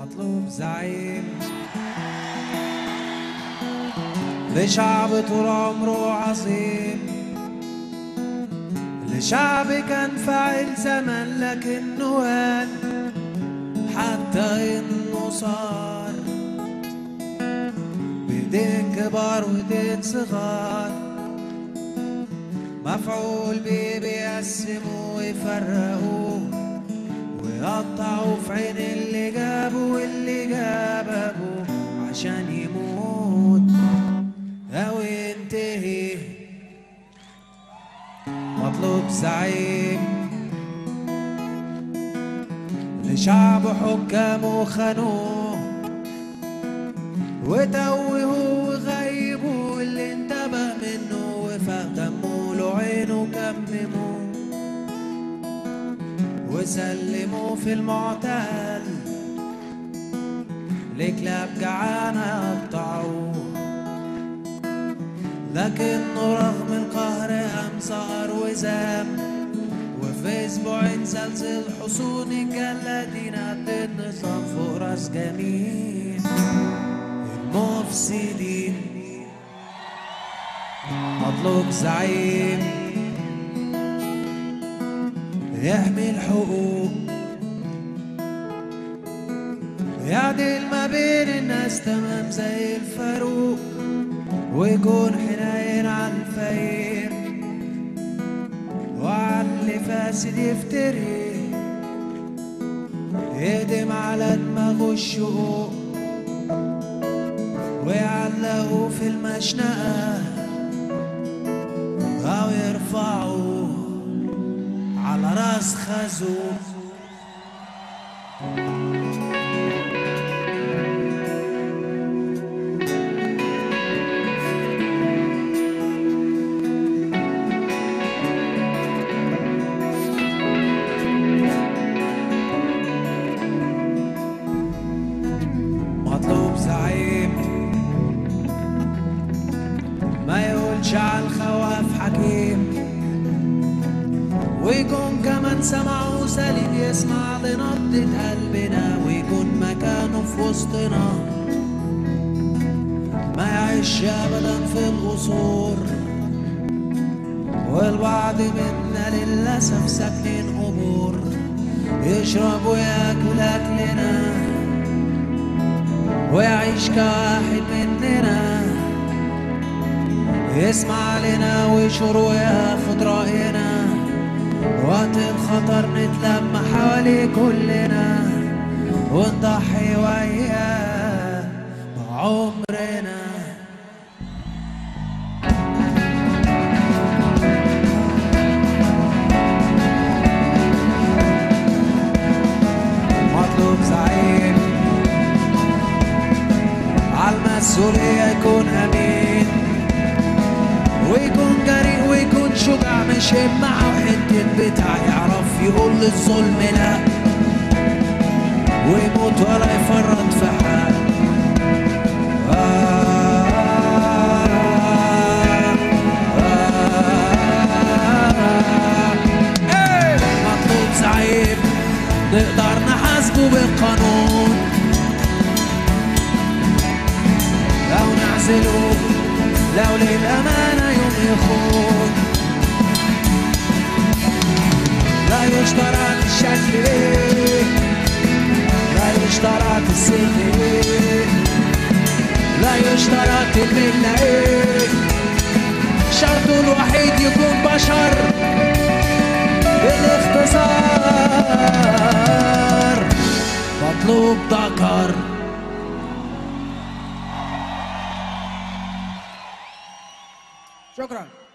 مطلوب زعيم لشعب طول عمره عظيم، لشعب كان فاعل زمان لكنه هان حتى انه صار بايدين كبار وايدين صغار، مفعول بيه بيقسموا ويفرقوا ويقطعوا في عين اللي جابوا واللي جاب ابوه عشان يموت او ينتهي. مطلوب زعيم لشعب حكامه خانوه وتوهوا وغيبوا اللي انتبه منه وفهموا له عينه كمموه وسلموا في المعتقل لكلاب جعانة قطعوه، لكنه رغم القهر قام صار وزام وفي اسبوعين زلزل حصون الجلادين قد النظام فوق راس جميع المفسدين. مطلوب زعيم يحمي الحقوق يعدل ما بين الناس تمام زي الفاروق ويكون حنين على الفقير وعلى اللي فاسد يفتري، يهدم على دماغه الشقوق ويعلقوا في المشنقة أو يرفعوا على راس خازوق. مطلوب زعيم ما يقولش على الخواف حكيم ويكون كمان سمعه سليم يسمع لنبضة قلبنا ويكون مكانه في وسطنا، ما يعيش ابدا في القصور والبعض منا للاسف ساكنين قبور، يشرب وياكل اكلنا ويعيش كواحد مننا، يسمع لنا ويشور وياخد رأينا، وقت الخطر نتلم حوالي كلنا ونضحي وياه بعمرنا. مطلوب زعيم عالمسؤولية يكون أمين ويكون جريء ويكون شجاع مش معه حتة بتاع، يعرف يقول للظلم لا ويموت ولا يفرط في حال. مطلوب زعيم نقدر نحاسبه بالقانون لو نعزله لو للأمانة يوم يخون، لا يشترط الشكل ايه لا يشترط السن ايه لا يشترط الملة ايه، شرطه الوحيد يكون بشر بالاختصار مطلوب ذكر. شكرا.